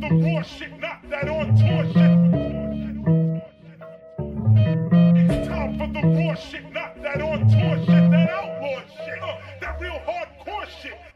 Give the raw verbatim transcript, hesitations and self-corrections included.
the raw shit, not that on tour shit. It's time for the raw shit, not that on tour shit, that outlaw shit, uh, that real hardcore shit.